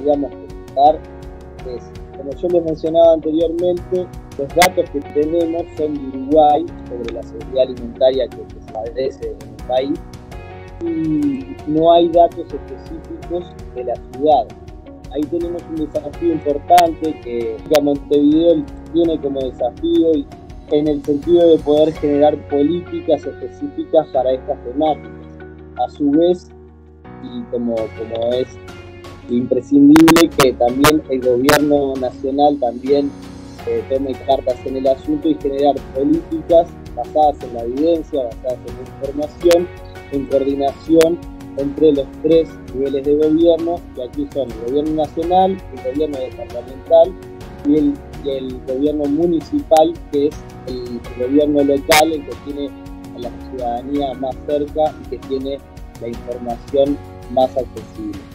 podríamos presentar es, como yo les mencionaba anteriormente, los datos que tenemos son de Uruguay sobre la seguridad alimentaria que se padece en el país, y no hay datos específicos de la ciudad. Ahí tenemos un desafío importante que Montevideo tiene como desafío, y en el sentido de poder generar políticas específicas para estas temáticas. A su vez, y como es imprescindible que también el gobierno nacional también tome cartas en el asunto y generar políticas basadas en la evidencia, basadas en la información, en coordinación entre los tres niveles de gobierno, que aquí son el gobierno nacional, el gobierno departamental y el gobierno municipal, que es el gobierno local, el que tiene a la ciudadanía más cerca y que tiene la información más accesible.